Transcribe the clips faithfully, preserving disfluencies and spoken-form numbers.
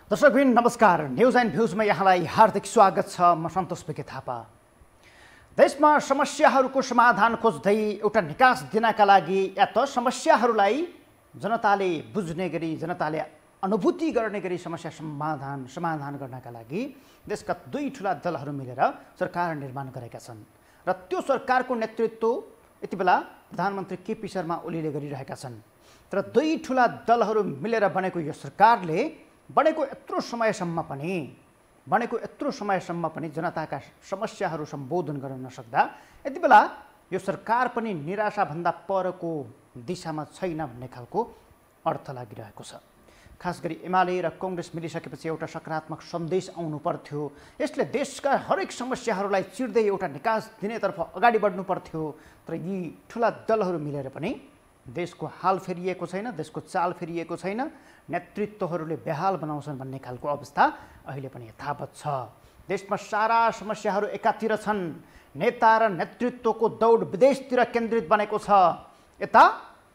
दर्शकबिन नमस्कार। News and भ्यूजमा यहाँलाई हार्दिक स्वागत छ। म सन्तोष बिके थापा। देशमा समस्याहरूको समाधान खोज्दै एउटा निकास दिनका लागि या त समस्याहरूलाई जनताले बुझ्ने गरी जनताले अनुभूति गर्ने गरी समस्या समाधान समाधान गर्नका लागि देशका दुई ठुला दलहरू मिलेर सरकार निर्माण गरेका छन् र त्यो सरकारको नेतृत्व यति बेला प्रधानमन्त्री केपी शर्मा ओलीले गरिरहेका छन्। तर दुई ठुला दलहरू मिलेर बनेको यो सरकारले बनेको यत्रो समयसम्म पनि बनेको यत्रो समयसम्म पनि जनताका समस्याहरू सम्बोधन गर्न नसक्दा यति बेला यो सरकार पनि निराशाभन्दा परको दिशामा छैन भन्ने खालको अर्थ लागिरहेको छ। खास गरी एमाले र कांग्रेस मिलिसकेपछि एउटा सकारात्मक सन्देश आउनु पर्थ्यो। यसले देशका हरेक समस्याहरूलाई चिर्दै एउटा निकास दिनेतर्फ अगाडि बढ्नु पर्थ्यो। तर यी ठुला दलहरू मिलेर पनि देशको हाल फेरिएको छैन, देशको चाल फेरिएको छैन, नेतृत्वहरूले बेहाल बनाउँछन् भन्ने खालको अवस्था अहिले पनि यथावत छ। देशमा सारा समस्याहरू एकातिर छन्। नेता र नेतृत्वको दौड विदेशतिर केन्द्रित बनेको छ। यता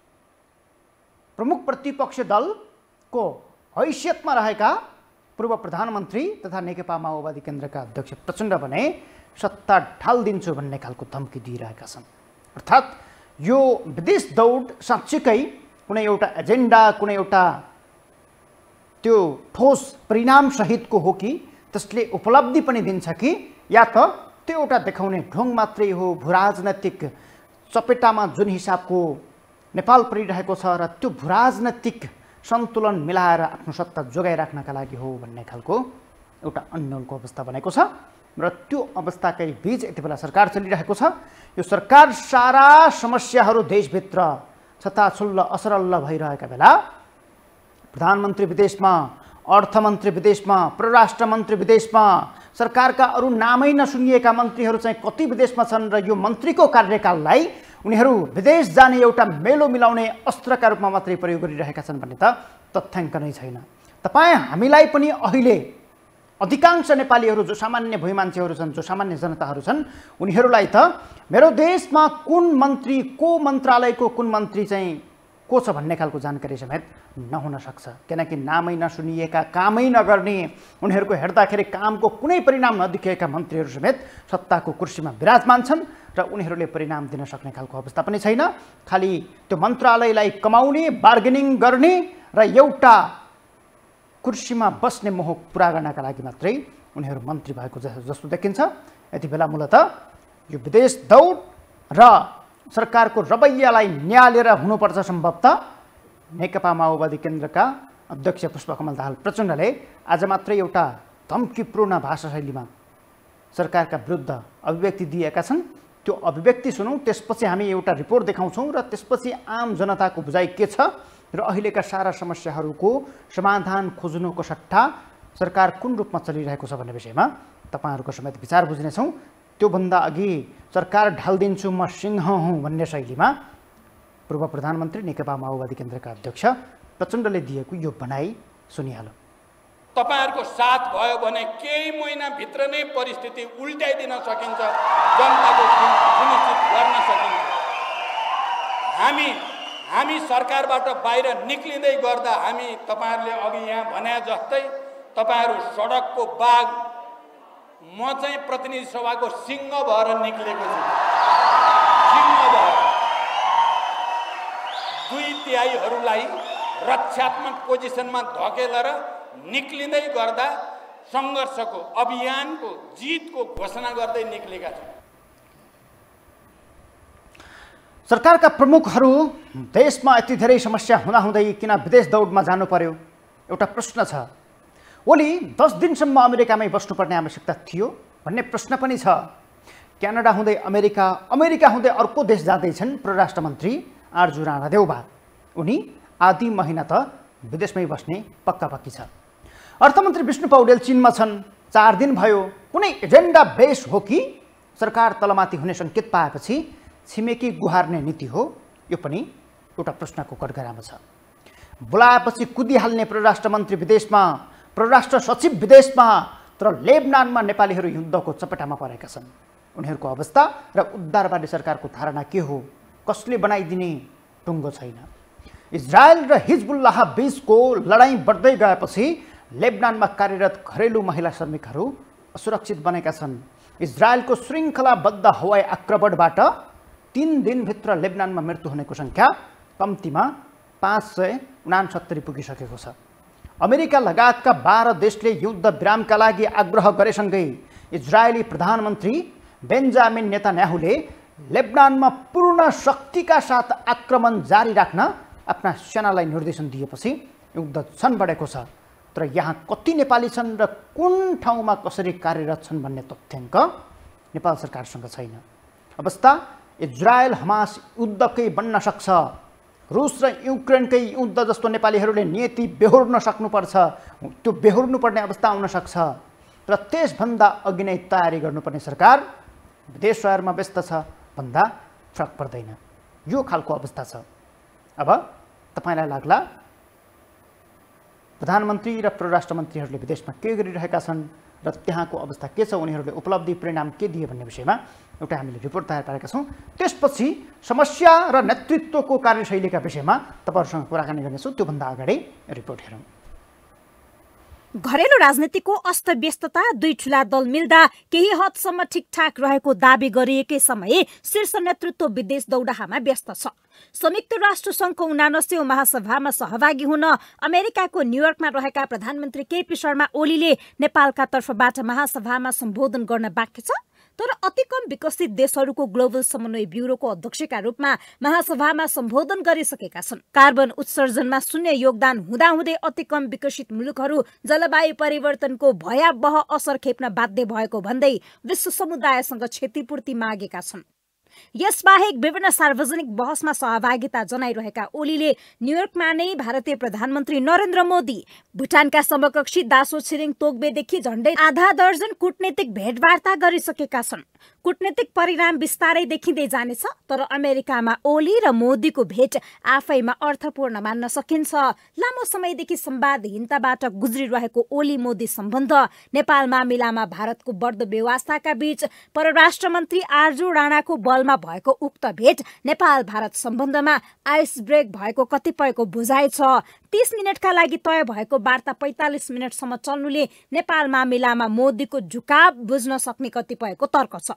प्रमुख प्रतिपक्ष दलको हैसियतमा रहेका पूर्व प्रधानमन्त्री तथा नेकपा माओवादी केन्द्रका अध्यक्ष प्रचण्ड भने सत्ता ढाल्दिन्छु भन्ने खालको धम्की दिइरहेका छन्। अर्थात् यो विदेश दौड साँच्चीकै कुनै एउटा एजेन्डा कुनै एउटा त्यो ठोस परिणाम सहितको हो कि त्यसले उपलब्धि पनि दिन्छ कि या त त्यो एउटा देखाउने ढोङ मात्रै हो। भूराजनैतिक चपेटामा जुन हिसाबको नेपाल परिरहेको छ र त्यो भूराजनैतिक सन्तुलन मिलाएर आफ्नो सत्ता जोगाइराख्नका लागि हो भन्ने खालको एउटा अन्यलको अवस्था बनेको छ र त्यो अवस्थाकै बीच यति बेला सरकार चलिरहेको छ। यो सरकार सारा समस्याहरू देशभित्र छताछुल्ल असरल्ल भइरहेका बेला प्रधानमन्त्री विदेशमा, अर्थमन्त्री विदेशमा, परराष्ट्र मन्त्री विदेशमा, सरकारका अरू नामै नसुनिएका मन्त्रीहरू चाहिँ कति विदेशमा छन् र यो मन्त्रीको कार्यकाललाई उनीहरू विदेश जाने एउटा मेलो मिलाउने अस्त्रका रूपमा मात्रै प्रयोग गरिरहेका छन् भन्ने त तथ्याङ्क नै छैन। तपाईँ हामीलाई पनि अहिले अधिकांश नेपालीहरू जो सामान्य भूमि मान्छेहरू छन्, जो सामान्य जनताहरू छन्, उनीहरूलाई त मेरो देशमा कुन मन्त्री, को मन्त्रालयको कुन मन्त्री चाहिँ को छ भन्ने खालको जानकारी समेत नहुन सक्छ। किनकि नामै नसुनिएका, कामै नगर्ने, उनीहरूको हेर्दाखेरि कामको कुनै परिणाम नदेखिएका मन्त्रीहरू समेत सत्ताको कुर्सीमा विराजमान छन् र उनीहरूले परिणाम दिन सक्ने खालको अवस्था पनि छैन। खालि त्यो मन्त्रालयलाई कमाउने, बार्गेनिङ गर्ने र एउटा कुर्सीमा बस्ने मोह पुरा गर्नका लागि मात्रै उनीहरू मन्त्री भएको जस्तो देखिन्छ। यति बेला मूलतः यो विदेश दौड र सरकारको रवैयालाई न्यालेर हुनुपर्छ। सम्भवतः नेकपा माओवादी केन्द्रका अध्यक्ष पुष्पकमल दाहाल प्रचण्डले आज मात्रै एउटा धम्कीपूर्ण भाषाशैलीमा सरकारका विरुद्ध अभिव्यक्ति दिएका छन्। त्यो अभिव्यक्ति सुनौँ, त्यसपछि हामी एउटा रिपोर्ट देखाउँछौँ र त्यसपछि आम जनताको बुझाइ के छ र अहिलेका सारा समस्याहरूको समाधान खोज्नुको सट्टा सरकार कुन रूपमा चलिरहेको छ भन्ने विषयमा तपाईँहरूको समेत विचार बुझ्नेछौँ। त्योभन्दा अघि सरकार ढाल्दिन्छु म सिंह हुँ भन्ने शैलीमा पूर्व प्रधानमन्त्री नेकपा माओवादी केन्द्रका अध्यक्ष प्रचण्डले दिएको यो भनाइ सुनिहालौँ। तपाईहरुको साथ भयो भने केही महिनाभित्र नै परिस्थिति उल्टाइदिन सकिन्छ, जनताको सुनिश्चित गर्न सकिन्छ। हामी हामी सरकारबाट बाहिर निक्लिँदै गर्दा हामी तपाईहरुले अघि यहाँ भने जस्तै तपाईहरु सडकको बाघ, म चाहिँ प्रतिनिधि सभाको सिंह भएर निक्लेको छु। सिंह भएर दुई तिहाईहरूलाई रक्षात्मक पोजिसनमा धकेलेर निक्लिँदै गर्दा सङ्घर्षको, अभियानको, जितको घोषणा गर्दै निक्लेका छौँ। सरकारका प्रमुखहरू देशमा यति धेरै समस्या हुँदाहुँदै किन विदेश दौडमा जानु पर्यो? एउटा प्रश्न छ। ओली दस दिनसम्म अमेरिकामै बस्नुपर्ने आवश्यकता थियो भन्ने प्रश्न पनि छ। क्यानाडा हुँदै अमेरिका, अमेरिका हुँदै अर्को देश जाँदैछन् परराष्ट्र मन्त्री आरजु राणा देउबा। उनी आधी महिना त विदेशमै बस्ने पक्का पक्की छ। अर्थमन्त्री विष्णु पौडेल चीनमा छन्, चार दिन भयो। कुनै एजेन्डा बेस हो कि सरकार तलमाथि हुने सङ्केत पाएपछि छिमेकी गुहार्ने नीति हो? यो पनि एउटा प्रश्नको कटघरामा छ। बोलाएपछि कुदिहाल्ने परराष्ट्र मन्त्री विदेशमा, परराष्ट्र सचिव विदेशमा, तर लेबनानमा नेपालीहरू युद्धको चपेटामा परेका छन्। उनीहरूको अवस्था र उद्धारवादी सरकारको धारणा के हो? कसले बनाइदिने टुङ्गो छैन। इजरायल र हिजबुल्लाह बीचको लडाईँ बढ्दै गएपछि लेबनानमा कार्यरत घरेलु महिला श्रमिकहरू असुरक्षित बनेका छन्। इजरायलको श्रृङ्खलाबद्ध हवाई आक्रमणबाट तीन दिनभित्र लेबनानमा मृत्यु हुनेको सङ्ख्या कम्तीमा पाँच सय उनासत्तरी पुगिसकेको छ। अमेरिका लगायतका बाह्र देशले युद्ध विरामका लागि आग्रह गरेसँगै इजरायली प्रधानमन्त्री बेन्जामिन नेतान्याहुले लेबनानमा पूर्ण शक्तिका साथ आक्रमण जारी राख्न आफ्ना सेनालाई निर्देशन दिएपछि युद्ध झन बढेको छ। तर यहाँ कति नेपाली छन् र कुन ठाउँमा कसरी कार्यरत छन् भन्ने तथ्याङ्क नेपाल सरकारसँग छैन। अवस्था इजरायल हमास युद्धकै बन्न सक्छ। रुस र युक्रेनकै युद्ध जस्तो नेपालीहरूले नियति बेहोर्न सक्नुपर्छ, त्यो बेहोर्नुपर्ने अवस्था आउन सक्छ र त्यसभन्दा अघि नै तयारी गर्नुपर्ने सरकार विदेश सहरमा व्यस्त छ भन्दा फरक पर्दैन। यो खालको अवस्था छ। अब तपाईँलाई लाग्ला प्रधानमन्त्री र परराष्ट्र मन्त्रीहरूले विदेशमा के गरिरहेका छन् र त्यहाँको अवस्था के छ, उनीहरूले उपलब्धि परिणाम के दिए भन्ने विषयमा एउटा हामीले रिपोर्ट तयार पारेका छौँ। त्यसपछि समस्या र नेतृत्वको कार्यशैलीका विषयमा तपाईँहरूसँग कुराकानी गर्नेछौँ। त्योभन्दा अगाडि रिपोर्ट हेरौँ। घरेलु राजनीतिको अस्तव्यस्तता दुई ठूला दल मिल्दा केही हदसम्म ठिकठाक रहेको दावी गरिएकै समय शीर्ष नेतृत्व विदेश दौडाहामा व्यस्त छ। संयुक्त राष्ट्र संघको उनानब्बेऔं महासभामा सहभागी हुन अमेरिकाको न्युयोर्कमा रहेका प्रधानमन्त्री केपी शर्मा ओलीले नेपालका तर्फबाट महासभामा सम्बोधन गर्न बाँकी छ। तर अति कम विकसित देशहरूको ग्लोबल समन्वय ब्युरोको अध्यक्षका रूपमा महासभामा सम्बोधन गरिसकेका छन्। कार्बन उत्सर्जनमा शून्य योगदान हुँदाहुँदै अति कम विकसित मुलुकहरू जलवायु परिवर्तनको भयावह असर खेप्न बाध्य भएको भन्दै विश्व समुदायसँग क्षतिपूर्ति मागेका छन्। यसबाहेक विभिन्न सार्वजनिक बहसमा सहभागिता जनाइरहेका ओलीले न्युयोर्कमा नै भारतीय प्रधानमन्त्री नरेन्द्र मोदी, भुटानका समकक्षी दासो छिरिङ तोगबेदेखि झण्डै आधा दर्जन कूटनीतिक भेटवार्ता गरिसकेका छन्। कूटनीतिक परिणाम बिस्तारै देखिँदै जानेछ, तर अमेरिकामा ओली र मोदीको भेट आफैमा अर्थपूर्ण मान्न सकिन्छ। लामो समयदेखि संवादहीनताबाट गुज्रिरहेको ओली मोदी सम्बन्ध, नेपाल मामिलामा भारतको बढ्दो व्यवस्थाका बीच परराष्ट्र मन्त्री आर्जु राणाको बलमा भएको उक्त भेट नेपाल भारत सम्बन्धमा आइस ब्रेक भएको कतिपयको बुझाइ छ। तीस मिनटका लागि तय भएको वार्ता पैंतालिस मिनटसम्म चल्नुले नेपाल मामिलामा मोदीको झुकाव बुझ्न सक्ने कतिपयको तर्क छ।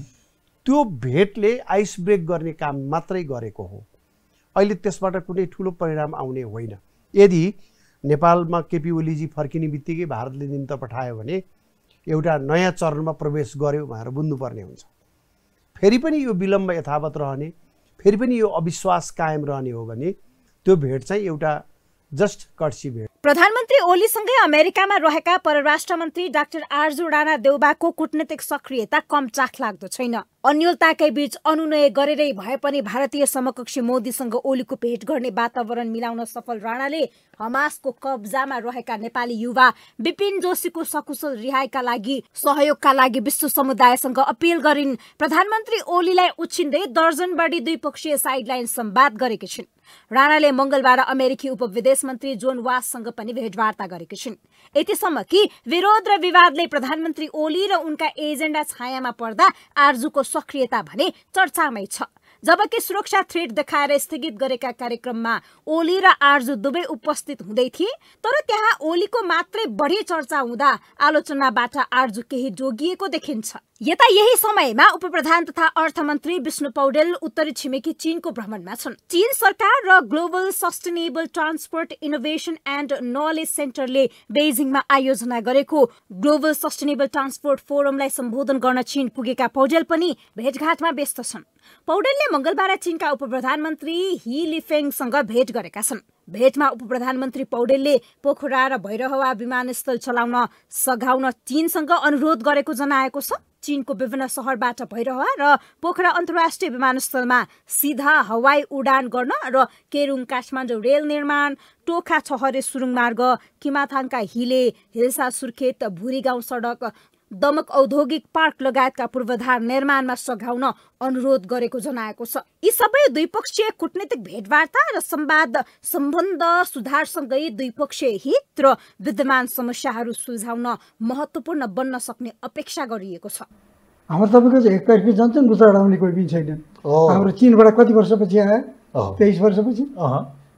त्यो भेटले आइस ब्रेक गर्ने काम मात्रै गरेको हो, अहिले त्यसबाट कुनै ठुलो परिणाम आउने होइन। यदि नेपालमा केपी ओलीजी फर्किने बित्तिकै भारतले निम्त पठायो भने एउटा नयाँ चरणमा प्रवेश गर्यो भनेर बुझ्नुपर्ने हुन्छ। फेरि पनि यो विलम्ब यथावत रहने, फेरि पनि यो अविश्वास कायम रहने हो भने त्यो भेट चाहिँ एउटा जस्ट कर्सी भेट। प्रधानमन्त्री ओलीसँगै अमेरिकामा रहेका परराष्ट्र मन्त्री डाक्टर आर्जु राणा देउबाको कूटनीतिक सक्रियता कम चाखलाग्दो छैन। अन्योलताकै बीच अनुनय गरेरै भए पनि भारतीय समकक्षी मोदीसँग ओलीको भेट गर्ने वातावरण मिलाउन सफल राणाले हमासको कब्जामा रहेका नेपाली युवा विपिन जोशीको सकुशल रिहाइका लागि सहयोगका लागि विश्व समुदायसँग अपील गरिन्। प्रधानमन्त्री ओलीलाई उछिन्दै दर्जन बढी द्विपक्षीय साइडलाइन संवाद गरेकी छिन्। राणाले मंगलबार अमेरिकी उपविदेश मन्त्री जोन वाससँग पनि भेटवार्ता गरेकी छिन्। यतिसम्म कि विरोध र विवादले प्रधानमन्त्री ओली र उनका एजेन्डा छायामा पर्दा आर्जुको सक्रियता भने चर्चामै छ। जबकि सुरक्षा थ्रेट देखाएर स्थगित गरेका कार्यक्रममा ओली र आर्जु दुवै उपस्थित हुँदै थिए, तर त्यहाँ ओलीको मात्रै बढी चर्चा हुँदा आलोचनाबाट आर्जु केही जोगिएको देखिन्छ। यता यही समयमा उपप्रधान तथा अर्थमन्त्री विष्णु पौडेल उत्तरी छिमेकी चीनको भ्रमणमा छन्। चीन सरकार र global sustainable transport innovation and knowledge सेन्टरले बेजिङमा आयोजना गरेको ग्लोबल सस्टेनेबल ट्रान्सपोर्ट फोरमलाई सम्बोधन गर्न चीन पुगेका पौडेल पनि भेटघाटमा व्यस्त छन्। पौडेलले मंगलबार चीनका उपप्रधानमन्त्री ही लिफेङसँग भेट गरेका छन्। भेटमा उपप्रधानमन्त्री पौडेलले पोखरा र भैरहवा विमानस्थल चलाउन सघाउन चीनसँग अनुरोध गरेको जनाएको छ। चीनको विभिन्न शहरबाट भैरहवा र पोखरा अन्तर्राष्ट्रिय विमानस्थलमा सीधा हवाई उडान गर्न र केरुङ काठमाडौँ रेल निर्माण, टोखा छहरे सुरुङ मार्ग, किमाथाङका हिले, हिल्सा सुर्खेत भुरी गाउँ सडक, दमक औद्योगिक पार्क लगायतका पूर्वाधार निर्माणमा सघाउन अनुरोध गरेको जनाएको छ। यी सबै द्विपक्षीय कूटनीतिक भेटवार्ता र संवाद सम्बन्ध सुधारसँगै द्विपक्षीय हित र विद्यमान समस्याहरू सुल्झाउन महत्त्वपूर्ण बन्न सक्ने अपेक्षा गरिएको छ। हाम्रो तपाईँको एकतर्फी जान्छन् बुझाउने कोही पनि छैन। हाम्रो चीनबाट कति वर्षपछि आयो? तेइस वर्षपछि।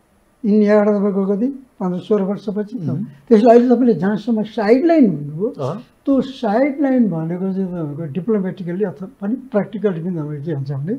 इन्डियाबाट तपाईँको कति पन्ध्र सोह्र वर्षपछि त्यसलाई अहिले तपाईँले जहाँसम्म साइडलाइन भन्नुभयो त्यो साइडलाइन भनेको चाहिँ तपाईँको डिप्लोमेटिकली अथवा पनि प्र्याक्टिकली पनि तपाईँको के हुन्छ भने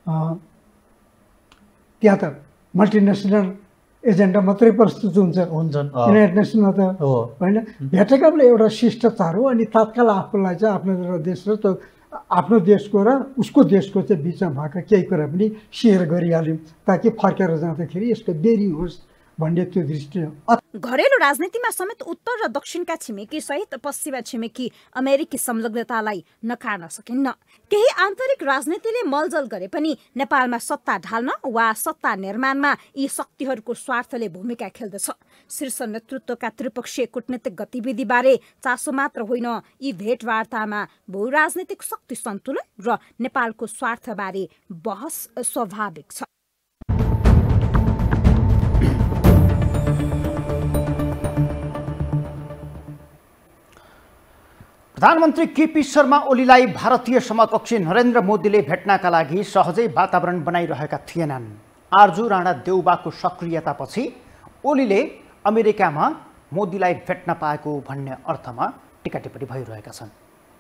त्यहाँ त मल्टिनेसनल एजेन्डा मात्रै प्रस्तुत हुन्छ हुन्छन् युनाइटेड नेसनमा त होइन भेटेका पनि एउटा शिष्टताहरू अनि तत्काल आफूलाई चाहिँ आफ्नो देश र त्यो आफ्नो देशको र उसको देशको चाहिँ बिचमा भएका केही कुरा पनि सेयर गरिहाल्यौँ ताकि फर्केर जाँदाखेरि यसको देरी होस् भन्ने त्यो दृष्टि हो। घरेलु राजनीतिमा समेत उत्तर र दक्षिणका छिमेकी सहित पश्चिमा छिमेकी अमेरिकी संलग्नतालाई नकार्न सकिन्न। केही आन्तरिक राजनीतिले मलजल गरे पनि नेपालमा सत्ता ढाल्न वा सत्ता निर्माणमा यी शक्तिहरूको स्वार्थले भूमिका खेल्दछ। शीर्ष नेतृत्वका त्रिपक्षीय कूटनीतिक गतिविधिबारे चासो मात्र होइन, यी भेटवार्तामा भूराजनीतिक शक्ति सन्तुलन र नेपालको स्वार्थबारे बहस स्वाभाविक छ। प्रधानमन्त्री केपी शर्मा ओलीलाई भारतीय समकक्षी नरेन्द्र मोदीले भेट्नका लागि सहजै वातावरण बनाइरहेका थिएनन्। आर्जु राणा देउबाको सक्रियतापछि ओलीले अमेरिकामा मोदीलाई भेट्न पाएको भन्ने अर्थमा टिका टिप्पणी भइरहेका छन्।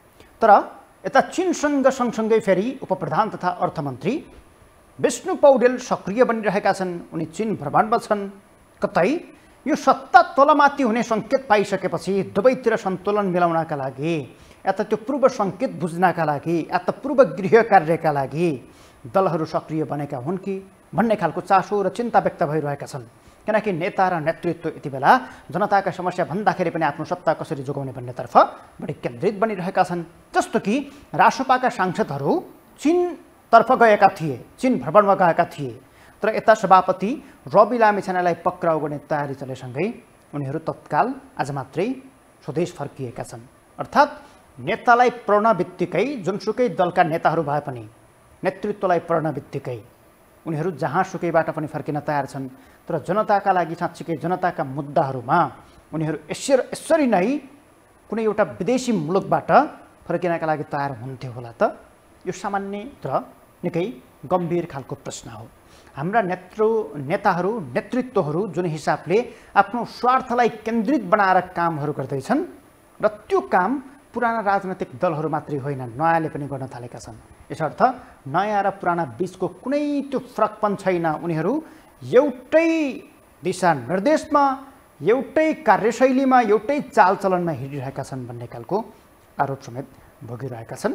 तर यता चीनसँग सँगसँगै फेरि उपप्रधान तथा अर्थमन्त्री विष्णु पौडेल सक्रिय बनिरहेका छन्। उनी चीन भ्रमणमा छन्। कतै यो सत्ता तलमाथि हुने सङ्केत पाइसकेपछि दुवैतिर सन्तुलन मिलाउनका लागि या त त्यो पूर्व सङ्केत बुझ्नका लागि या त पूर्व गृह कार्यका लागि दलहरू सक्रिय बनेका हुन् कि भन्ने खालको चासो र चिन्ता व्यक्त भइरहेका छन्। किनकि नेता र नेतृत्व यति बेला जनताका समस्या भन्दाखेरि पनि आफ्नो सत्ता कसरी जोगाउने भन्नेतर्फ बढी केन्द्रित बनिरहेका छन्। जस्तो कि रासोपाका सांसदहरू चीनतर्फ गएका थिए, चीन भ्रमणमा गएका थिए, तर यता सभापति रवि लामिछानेलाई पक्राउ गर्ने तयारी चलेसँगै उनीहरू तत्काल आज मात्रै स्वदेश फर्किएका छन्। अर्थात् नेतालाई पढ्न बित्तिकै जुनसुकै दलका नेताहरू भए पनि नेतृत्वलाई पढ्न बित्तिकै उनीहरू जहाँसुकैबाट पनि फर्किन तयार छन्। तर जनताका लागि साँच्चीकै जनताका मुद्दाहरूमा उनीहरू यसरी यसरी नै कुनै एउटा विदेशी मुलुकबाट फर्किनका लागि तयार हुन्थ्यो होला त? यो सामान्य तर निकै गम्भीर खालको प्रश्न हो। हाम्रा नेतृ नेताहरू नेतृत्वहरू जुन हिसाबले आफ्नो स्वार्थलाई केन्द्रित बनाएर कामहरू गर्दैछन् र त्यो काम पुराना राजनैतिक दलहरू मात्रै होइन, नयाँले पनि गर्न थालेका छन्। यसर्थ नयाँ र पुराना बिचको कुनै त्यो फरकपन छैन। उनीहरू एउटै दिशानिर्देशमा, एउटै कार्यशैलीमा, एउटै चालचलनमा हिँडिरहेका छन् भन्ने खालको आरोप समेत भोगिरहेका छन्।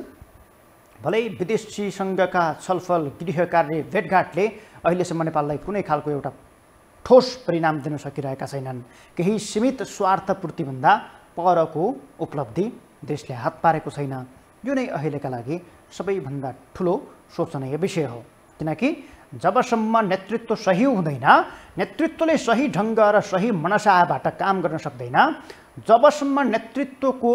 भलै विदेशीसँगका छलफल, गृह कार्य, भेटघाटले अहिलेसम्म नेपाललाई कुनै खालको एउटा ठोस परिणाम दिन सकिरहेका छैनन्। केही सीमित स्वार्थपूर्तिभन्दा परको उपलब्धि देशले हात पारेको छैन। यो नै अहिलेका लागि सबैभन्दा ठुलो सोचनीय विषय हो। किनकि जबसम्म नेतृत्व सही हुँदैन, नेतृत्वले सही ढङ्ग र सही मनसाबाट काम गर्न सक्दैन, जबसम्म नेतृत्वको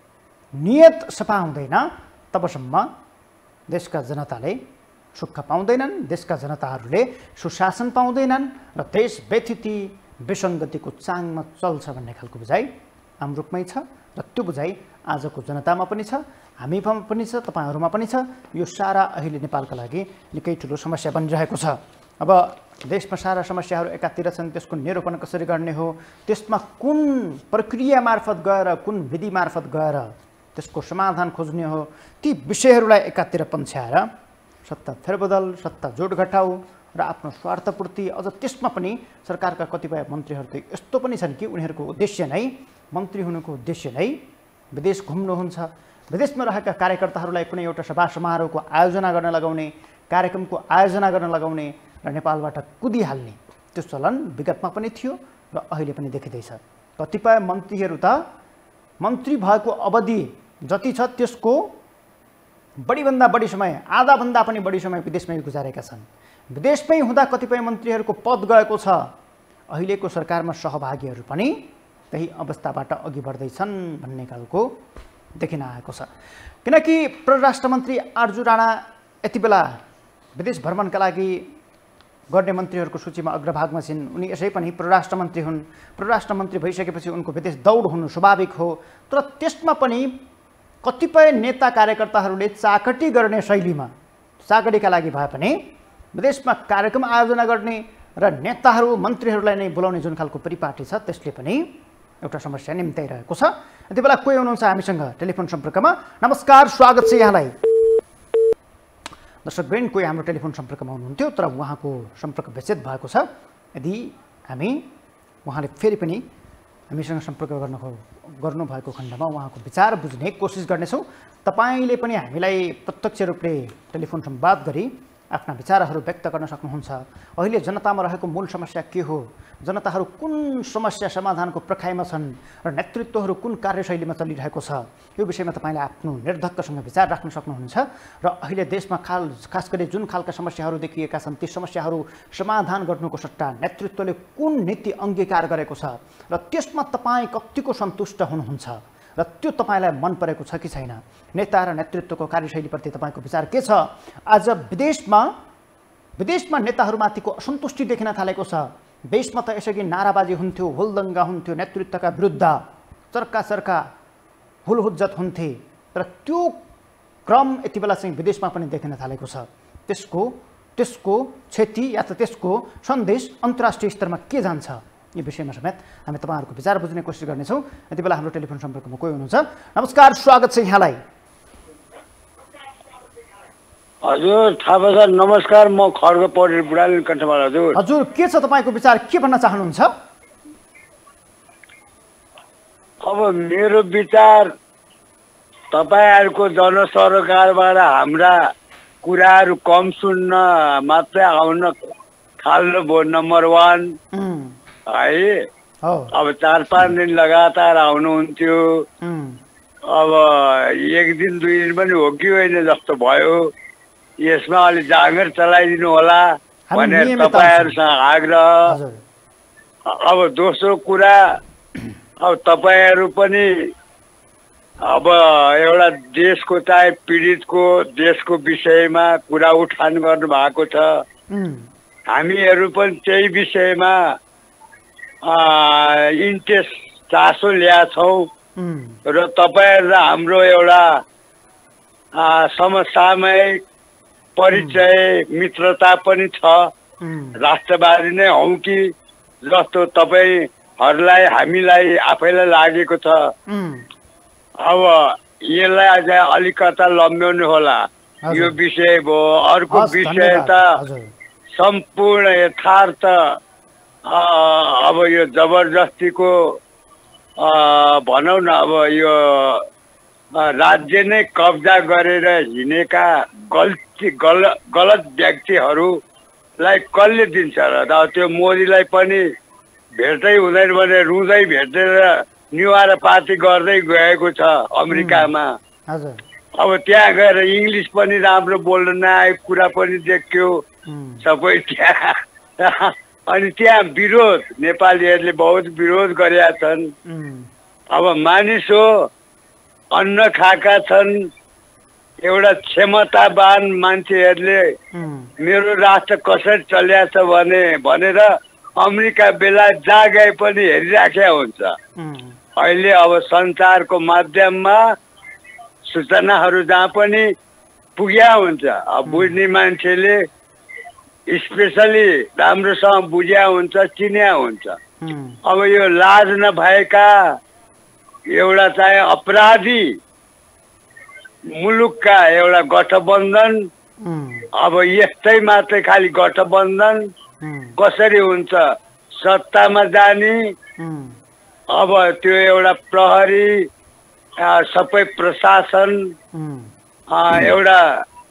नियत सफा हुँदैन, तबसम्म देशका जनताले सुख पाउँदैनन्, देशका जनताहरूले सुशासन पाउँदैनन् र देश व्यथिति विसङ्गतिको चाङमा चल्छ भन्ने खालको बुझाइ आमरूपमै छ। र त्यो बुझाइ आजको जनतामा पनि छ, हामीमा पनि छ, तपाईँहरूमा पनि छ। यो सारा अहिले नेपालका लागि निकै ठुलो समस्या बनिरहेको छ। अब देशमा सारा समस्याहरू एकातिर छन्, त्यसको निरूपण कसरी गर्ने हो, त्यसमा कुन प्रक्रिया मार्फत गएर, कुन विधि मार्फत गएर त्यसको समाधान खोज्ने हो, ती विषयहरूलाई एकातिर पन्छ्याएर सत्ता फेरबदल, सत्ता जोडघटाउ र आफ्नो स्वार्थपूर्ति, अझ त्यसमा पनि सरकारका कतिपय मन्त्रीहरू त यस्तो पनि छन् कि उनीहरूको उद्देश्य नै, मन्त्री हुनुको उद्देश्य नै विदेश घुम्नुहुन्छ, विदेशमा रहेका कार्यकर्ताहरूलाई कुनै एउटा सभा समारोहको आयोजना गर्न लगाउने, कार्यक्रमको आयोजना गर्न लगाउने र नेपालबाट कुदिहाल्ने त्यो चलन विगतमा पनि थियो र अहिले पनि देखिँदैछ। कतिपय मन्त्रीहरू त मन्त्री भएको अवधि जति छ त्यसको बढीभन्दा बढी समय, आधाभन्दा पनि बढी समय विदेशमै गुजारेका छन्। विदेशमै हुँदा कतिपय मन्त्रीहरूको पद गएको छ। अहिलेको सरकारमा सहभागीहरू पनि त्यही अवस्थाबाट अघि बढ्दैछन् भन्ने खालको देखिन आएको छ। किनकि परराष्ट्र मन्त्री आर्जु राणा यति बेला विदेश भ्रमणका लागि गर्ने मन्त्रीहरूको सूचीमा अग्रभागमा छिन्। उनी यसै पनि परराष्ट्र मन्त्री हुन्। परराष्ट्र मन्त्री भइसकेपछि उनको विदेश दौड हुनु स्वाभाविक हो। तर त्यसमा पनि कतिपय नेता कार्यकर्ताहरूले चाकटी गर्ने शैलीमा, चाकटीका लागि भए पनि विदेशमा कार्यक्रम आयोजना गर्ने र नेताहरू मन्त्रीहरूलाई नै बोलाउने जुन खालको परिपाटी छ त्यसले पनि एउटा समस्या निम्त्याइरहेको छ। यति बेला कोही हुनुहुन्छ हामीसँग टेलिफोन सम्पर्कमा? नमस्कार, स्वागत छ यहाँलाई। दर्शकवृन्द, कोही हाम्रो टेलिफोन सम्पर्कमा हुनुहुन्थ्यो तर उहाँको सम्पर्क विच्छेद भएको छ। यदि हामी उहाँले फेरि पनि हामीसँग सम्पर्क गर्न गर्नुभएको खण्डमा उहाँको विचार बुझ्ने कोसिस गर्नेछौँ। तपाईँले पनि हामीलाई प्रत्यक्ष रूपले टेलिफोन संवाद गरी आफ्ना विचारहरू व्यक्त गर्न सक्नुहुन्छ। अहिले जनतामा रहेको मूल समस्या के हो, जनताहरू कुन समस्या समाधानको प्रक्रियामा छन् र नेतृत्वहरू कुन कार्यशैलीमा चलिरहेको छ, यो विषयमा तपाईँले आफ्नो निर्धक्कसँग विचार राख्न सक्नुहुन्छ। र अहिले देशमा खाल खास गरी जुन खालका समस्याहरू देखिएका छन् ती समस्याहरू समाधान गर्नुको सट्टा नेतृत्वले कुन नीति अङ्गीकार गरेको छ र त्यसमा तपाईँ कतिको सन्तुष्ट हुनुहुन्छ र त्यो तपाईँलाई मन परेको छ कि छैन, नेता र नेतृत्वको कार्यशैलीप्रति तपाईँको विचार के छ? आज विदेशमा विदेशमा नेताहरूमाथिको असन्तुष्टि देखिन थालेको छ। देशमा त यसअघि नाराबाजी हुन्थ्यो, हुलदङ्गा हुन्थ्यो, नेतृत्वका विरुद्ध चर्का चर्का हुलहुज्जत हुन्थे, तर त्यो क्रम यति बेला चाहिँ विदेशमा पनि देखिन थालेको छ। त्यसको त्यसको क्षति या त त्यसको सन्देश अन्तर्राष्ट्रिय स्तरमा के जान्छ, यो विषयमा समेत हामी तपाईँहरूको विचार बुझ्ने कोसिस गर्नेछौँ। यति बेला हाम्रो टेलिफोन सम्पर्कमा कोही हुनुहुन्छ? नमस्कार, स्वागत छ यहाँलाई। हजुर थापा सर नमस्कार, म खड्ग पौडेल बुढालिन कण्ठमाल। हजुर हजुर के छ तपाईँको विचार, के भन्न चाहनुहुन्छ? अब मेरो विचार, तपाईँहरूको जनसरकारबाट हाम्रा कुराहरू कम सुन्न मात्रै आउन थाल्नु भयो, नम्बर वान है। अब चार पाँच दिन लगातार आउनुहुन्थ्यो, अब एक दिन दुई दिन पनि हो कि होइन जस्तो भयो। यसमा अलि जाँगर चलाइदिनु होला भनेर तपाईँहरूसँग आग्रह। अब दोस्रो कुरा, अब तपाईँहरू पनि अब एउटा देशको चाहे पीडितको देशको विषयमा कुरा उठान गर्नु भएको छ। हामीहरू पनि त्यही विषयमा इन्ट्रेस्ट चासो ल्याएको छौँ र तपाईँहरू र हाम्रो एउटा समसामयिक परिचय मित्रता पनि छ। राष्ट्रवादी नै हौँ कि जस्तो तपाईँहरूलाई हामीलाई आफैलाई लागेको छ। अब यसलाई अझ अलिकता लम्ब्याउनु होला, यो विषय भयो। अर्को विषय त सम्पूर्ण यथार्थ, अब यो जबरजस्तीको भनौँ न, अब यो राज्य नै कब्जा गरेर हिँडेका गल्ती गल गलत व्यक्तिहरूलाई कसले दिन्छ र? त्यो मोदीलाई पनि भेट्दै हुँदैन भने रुँदै भेटेर निवारा पार्टी गर्दै गएको छ अमेरिकामा। अब त्यहाँ गएर इङ्ग्लिस पनि राम्रो बोल्न नआएको कुरा पनि देख्यो सबै त्यहाँ। अनि त्यहाँ विरोध, नेपालीहरूले बहुत विरोध गरेका छन्। अब मानिस हो, अन्न खाएका छन्, एउटा क्षमतावान मान्छेहरूले मेरो राष्ट्र कसरी चलिरहेछ भने भनेर अमेरिका बेला जहाँ गए पनि हेरिराखेका हुन्छ। अहिले अब सञ्चारको माध्यममा सूचनाहरू जहाँ पनि पुग्या हुन्छ, अब बुझ्ने मान्छेले स्पेसली राम्रोसँग बुझ्या हुन्छ, चिन्या हुन्छ। अब यो लाज नभएका एउटा चाहिँ अपराधी मुलुकका एउटा गठबन्धन, अब यस्तै मात्रै खालि गठबन्धन कसरी हुन्छ? सत्तामा जाने, अब त्यो एउटा प्रहरी सबै प्रशासन एउटा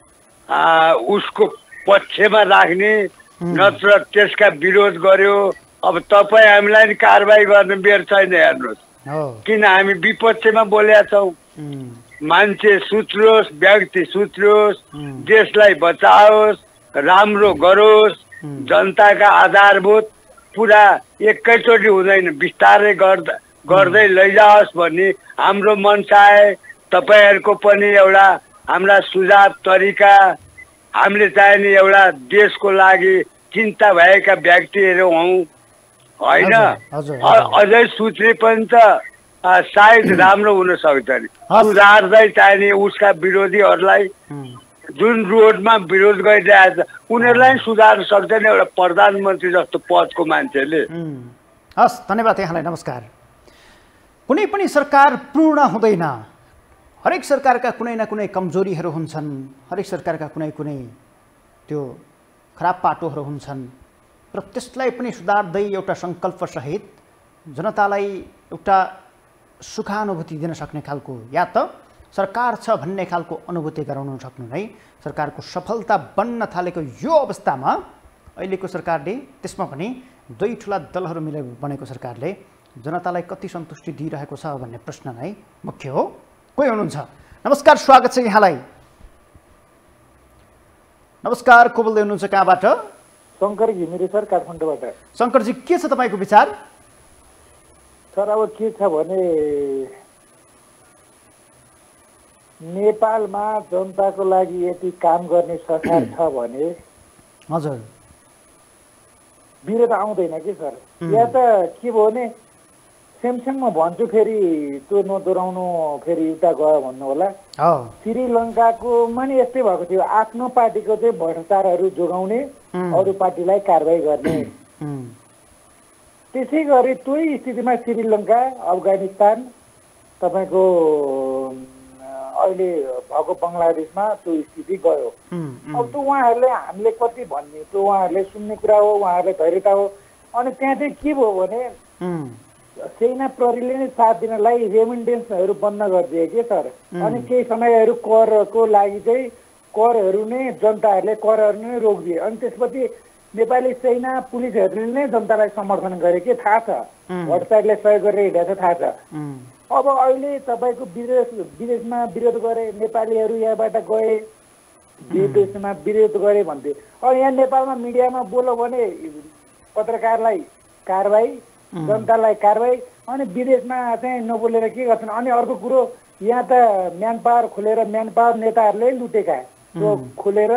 उसको पक्षमा राख्ने, नत्र त्यसका विरोध गर्यो। अब तपाईँ हामीलाई नि कारबाही गर्ने बेर छैन, हेर्नुहोस् किन हामी विपक्षमा बोलेका छौँ। मान्छे सुत्रोस्, व्यक्ति सुत्रोस्, देशलाई बचाओस्, राम्रो गरोस्, जनताका आधारभूत पुरा एकैचोटि हुँदैन, बिस्तारै गर्दा गर्दै लैजाओस् भन्ने हाम्रो मनसा है। तपाईँहरूको पनि एउटा हाम्रा सुझाव तरिका, हामीले चाहिने एउटा देशको लागि चिन्ता भएका व्यक्तिहरू हौँ होइन। अझै सुत्रे पनि त सायद राम्रो हुन सक्छ नि, सुधार्दै चाहिने उसका विरोधीहरूलाई जुन रोडमा विरोध गरिरहेछ उनीहरूलाई सुधार्न सक्दैन एउटा प्रधानमन्त्री जस्तो पदको मान्छेले। हस्, धन्यवाद यहाँलाई, नमस्कार। कुनै पनि सरकार पूर्ण हुँदैन, हरेक सरकारका कुनै न कुनै कमजोरीहरू हुन्छन्, हरेक सरकारका कुनै कुनै त्यो खराब पाटोहरू हुन्छन् र त्यसलाई पनि सुधार्दै एउटा सङ्कल्पसहित जनतालाई एउटा सुखानुभूति दिन सक्ने खालको या त सरकार छ भन्ने खालको अनुभूति गराउन सक्नु नै सरकारको सफलता बन्न थालेको यो अवस्थामा अहिलेको सरकारले, त्यसमा पनि दुई ठुला दलहरू मिलेर बनेको सरकारले जनतालाई कति सन्तुष्टि दिइरहेको छ भन्ने प्रश्न नै मुख्य हो। कोही हुनुहुन्छ? नमस्कार, स्वागत छ यहाँलाई। नमस्कार, को बोल्दै हुनुहुन्छ, कहाँबाट? शङ्कर घिमिरे सर, काठमाडौँबाट। शङ्करजी, के छ तपाईँको विचार? सर अब के छ भने नेपालमा जनताको लागि यति काम गर्ने सरकार छ भने हजुर विरोध आउँदैन कि सर। या त के भयो भने सेमसेम म भन्छु, फेरि त्यो नदोहोऱ्याउनु, फेरि उता गयो भन्नु होला। श्रीलङ्काकोमा नि यस्तै भएको थियो, आफ्नो पार्टीको चाहिँ भ्रष्टाचारहरू जोगाउने, अरू पार्टीलाई कारवाही गर्ने। त्यसै गरी त्यही स्थितिमा श्रीलङ्का, अफगानिस्तान, तपाईँको अहिले भएको बङ्गलादेशमा त्यो स्थिति गयो। अब त्यो उहाँहरूले हामीले कति भन्ने, त्यो उहाँहरूले सुन्ने कुरा हो, उहाँहरूले धैर्यता हो। अनि त्यहाँ चाहिँ के भयो भने सेना प्रहरीले नै साथ दिनलाई रेमिटेन्सहरू बन्द गरिदिए कि सर। अनि केही समयहरू करको लागि चाहिँ करहरू नै जनताहरूले करहरू नै रोकिदिए। अनि त्यसपछि नेपाली सेना पुलिसहरूले नै जनतालाई समर्थन गरे कि थाहा छ, भ्रष्टाचारले सहयोग गरेर हिँडेको थाहा छ। अब अहिले तपाईँको विदेश विदेशमा विरोध गरे, नेपालीहरू यहाँबाट गए, विदेशमा विरोध गरे भन्थे। अब यहाँ नेपालमा मिडियामा बोल्यो भने पत्रकारलाई कारवाही, जनतालाई कारवाही, अनि विदेशमा चाहिँ नबोलेर के गर्छन्। अनि अर्को कुरो, यहाँ त म्यान पावर खोलेर म्यान पावर नेताहरूले लुटेका, त्यो खोलेर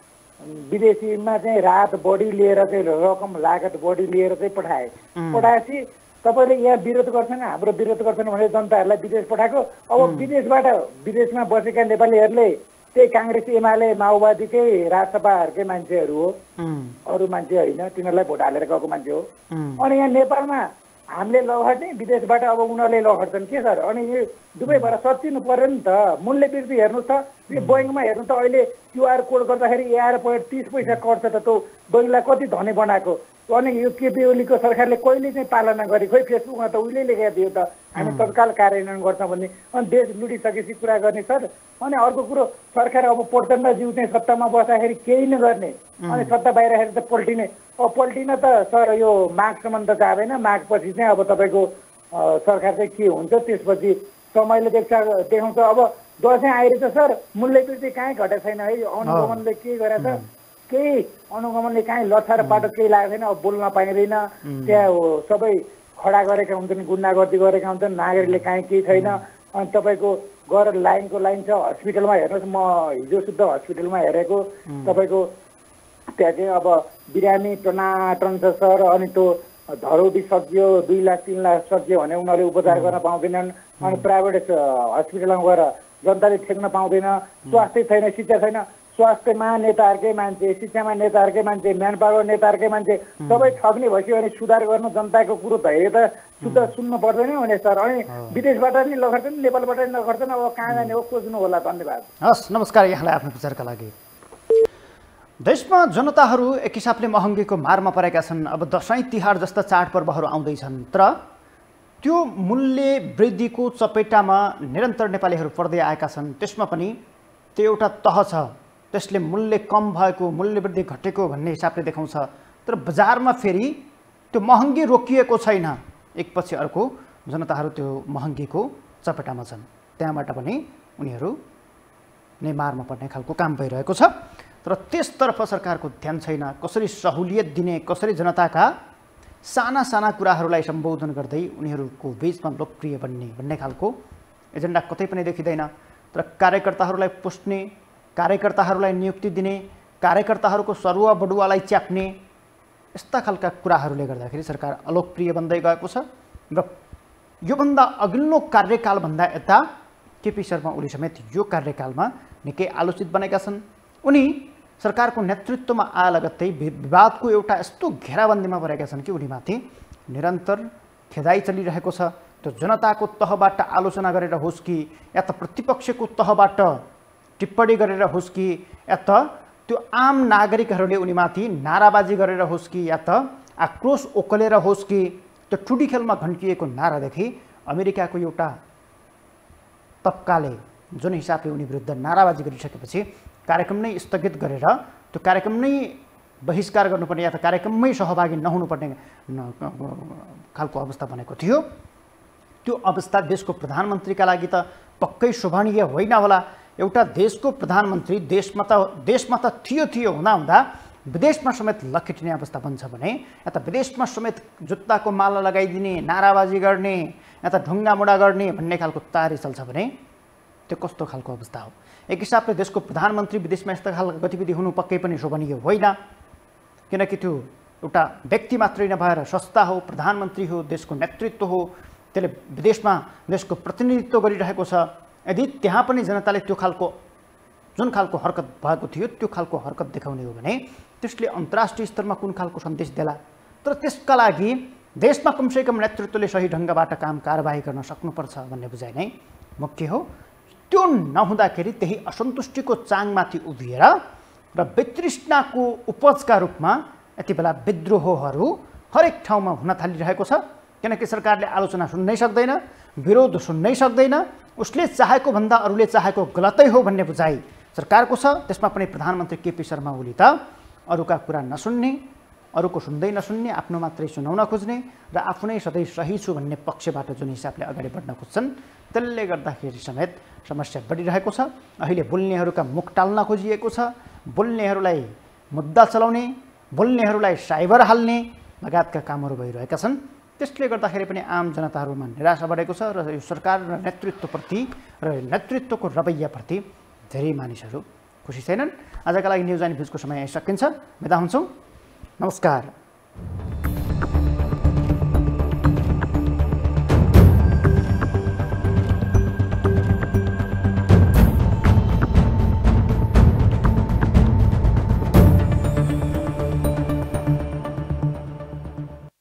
विदेशीमा चाहिँ राहत बढी लिएर चाहिँ रकम लागत बढी लिएर चाहिँ पठाए। पठाएपछि तपाईँले यहाँ विरोध गर्छन्, हाम्रो विरोध गर्छन् भनेर जनताहरूलाई विदेश पठाएको। अब विदेशबाट विदेशमा बसेका नेपालीहरूले त्यही काङ्ग्रेस, एमाले, माओवादीकै राजसभाहरूकै मान्छेहरू हो, अरू मान्छे होइन, तिनीहरूलाई भोट हालेर गएको मान्छे हो। अनि यहाँ नेपालमा हामीले लखट्ने, विदेशबाट अब उनीहरूले लखट्छन् के सर। अनि यो दुवैबाट सचिनु पर्यो नि त। मूल्य वृद्धि हेर्नुहोस् त, यो बैङ्कमा हेर्नु त, अहिले क्युआर कोड गर्दाखेरि एघार पोइन्ट तिस पैसा कट्छ त, त्यो बैङ्कलाई कति धनी बनाएको। अनि यो केपी ओलीको सरकारले कहिले चाहिँ पालना गरे, खोइ फेसबुकमा त उहिले लेखेको थियो त हामी तत्काल कार्यान्वयन गर्छौँ भन्ने। अनि देश लुटिसकेपछि कुरा गर्ने सर। अनि अर्को कुरो, सरकार अब प्रचण्डज्यू चाहिँ सत्तामा बस्दाखेरि केही नगर्ने, अनि सत्ता बाहिर त पल्टिने। अब पल्टिन त सर यो माघसम्म त जाँदैन, माघपछि चाहिँ अब तपाईँको सरकार चाहिँ के हुन्छ, त्यसपछि समयले देख्छ देखाउँछ। अब दसैँ आइरहेछ सर, मूल्य वृद्धि कहीँ घटेको छैन है। अनुगमनले के गरेछ, केही अनुगमनले कहीँ लछार पाटो केही लागेको छैन। अब बोल्न पाइँदैन, त्यहाँ सबै खडा गरेका हुन्छन्, गुन्डागर्दी गरेका हुन्छन्, नागरिकले कहीँ केही छैन। अनि तपाईँको गएर लाइनको लाइन छ। हस्पिटलमा हेर्नुहोस्, म हिजो शुद्ध हस्पिटलमा हेरेको, तपाईँको त्यहाँ चाहिँ अब बिरामी टनाटन छ सर। अनि त्यो धरौटी सकियो, दुई लाख तिन लाख सकियो भने उनीहरूले उपचार गर्न पाउँदैनन्। अनि प्राइभेट हस्पिटलमा गएर जनताले ठेक्न पाउँदैन। स्वास्थ्य छैन, शिक्षा छैन। स्वास्थ्यमा नेताहरूकै मान्छे, शिक्षामा नेताहरूकै मान्छे, म्यान पावर नेताहरूकै मान्छे, सबै ठग्ने भइसक्यो भने सुधार गर्नु जनताको कुरो धैर्य त शुद्ध सुन्नु पर्दैन भने सर। अनि विदेशबाट नि लखट्छन्, नेपालबाट नि लखट्छन्, अब कहाँ जाने हो, खोज्नु होला। धन्यवाद। हस्, नमस्कार यहाँलाई आफ्नो विचारका लागि। देशमा जनताहरू एक हिसाबले महँगीको मारमा परेका छन्। अब दसैँ तिहार जस्ता चाडपर्वहरू आउँदैछन्, तर त्यो मूल्य वृद्धिको चपेटामा निरन्तर नेपालीहरू पर्दै आएका छन्। त्यसमा पनि त्यो एउटा तह छ, त्यसले मूल्य कम भएको, मूल्य वृद्धि घटेको भन्ने हिसाबले देखाउँछ। तर बजारमा फेरि त्यो महँगी रोकिएको छैन। एकपछि अर्को जनताहरू त्यो महँगीको चपेटामा छन्, त्यहाँबाट पनि उनीहरू नै मारमा पर्ने खालको काम भइरहेको छ। तर त्यसतर्फ सरकारको ध्यान छैन। कसरी सहुलियत दिने, कसरी जनताका साना साना कुराहरूलाई सम्बोधन गर्दै उनीहरूको बिचमा लोकप्रिय बन्ने भन्ने खालको एजेन्डा कतै पनि देखिँदैन। तर कार्यकर्ताहरूलाई पुस्ने, कार्यकर्ताहरूलाई नियुक्ति दिने, कार्यकर्ताहरूको सरुवा बडुवालाई च्याप्ने, यस्ता खालका कुराहरूले गर्दाखेरि सरकार अलोकप्रिय बन्दै गएको छ। र योभन्दा अघिल्लो कार्यकालभन्दा यता केपी शर्मा ओली समेत यो कार्यकालमा निकै आलोचित बनेका छन्। उनी सरकारको नेतृत्वमा आए लगत्तै विवादको एउटा यस्तो घेराबन्दीमा परेका छन् कि उनीमाथि निरन्तर खेदाइ चलिरहेको छ। त्यो जनताको तहबाट आलोचना गरेर होस् कि या त प्रतिपक्षको तहबाट टिप्पणी गरेर होस् कि या त त्यो आम नागरिकहरूले उनीमाथि नाराबाजी गरेर होस् कि या त आक्रोश ओकलेर होस् कि त्यो ठुडी खेलमा घन्किएको नारादेखि अमेरिकाको एउटा तबकाले जुन हिसाबले उनी विरुद्ध नाराबाजी गरिसकेपछि कार्यक्रम नै स्थगित गरेर त्यो कार्यक्रम नै बहिष्कार गर्नुपर्ने या त कार्यक्रममै सहभागी नहुनुपर्ने खालको अवस्था बनेको थियो। त्यो अवस्था देशको प्रधानमन्त्रीका लागि त पक्कै शोभनीय होइन होला। एउटा देशको प्रधानमन्त्री देशमा त देशमा त थियो थियो हुँदा हुँदा विदेशमा समेत लखेटिने अवस्था बन्छ भने या त विदेशमा समेत जुत्ताको माला लगाइदिने, नाराबाजी गर्ने या त ढुङ्गामुढा गर्ने भन्ने खालको तयारी चल्छ भने त्यो कस्तो खालको अवस्था हो? एक हिसाबले देशको प्रधानमन्त्री विदेशमा यस्ता खालको गतिविधि हुनु पक्कै पनि शोभनीय होइन, किनकि त्यो एउटा व्यक्ति मात्रै नभएर संस्था हो, प्रधानमन्त्री हो, देशको नेतृत्व हो, त्यसले विदेशमा देशको प्रतिनिधित्व गरिरहेको छ। यदि त्यहाँ पनि जनताले त्यो खालको जुन खालको हरकत भएको थियो त्यो खालको हरकत देखाउने हो भने त्यसले अन्तर्राष्ट्रिय स्तरमा कुन खालको सन्देश देला? तर त्यसका लागि देशमा कमसेकम नेतृत्वले सही ढङ्गबाट काम कारबाही गर्न सक्नुपर्छ भन्ने बुझाइ नै मुख्य हो। त्यो नहुँदाखेरि त्यही असन्तुष्टिको चाङमाथि उभिएर र वितृष्णाको उपजका रूपमा यति बेला विद्रोहहरू हरेक ठाउँमा हुन थालिरहेको छ। किनकि सरकारले आलोचना सुन्नै सक्दैन, विरोध सुन्नै सक्दैन, उसले चाहेको भन्दा अरूले चाहेको गलतै हो भन्ने बुझाइ सरकारको छ। त्यसमा पनि प्रधानमन्त्री केपी शर्मा ओली त अरूका कुरा नसुन्ने, अरूको सुन्दै नसुन्ने, आफ्नो मात्रै सुनाउन खोज्ने र आफू नै सधैँ सही छु भन्ने पक्षबाट जुन हिसाबले अगाडि बढ्न खोज्छन् त्यसले गर्दाखेरि समेत समस्या बढिरहेको छ। अहिले बोल्नेहरूका मुख टाल्न खोजिएको छ, बोल्नेहरूलाई मुद्दा चलाउने, बोल्नेहरूलाई साइबर हाल्ने लगायतका कामहरू भइरहेका छन्। त्यसले गर्दाखेरि पनि आम जनताहरूमा निराशा बढेको छ र यो सरकार र नेतृत्वप्रति र नेतृत्वको रवैयाप्रति धेरै मानिसहरू खुसी छैनन्। आजका लागि न्युज एन्ड भ्युजको समय सकिन्छ। बिदा हुन्छौँ। नमस्कार।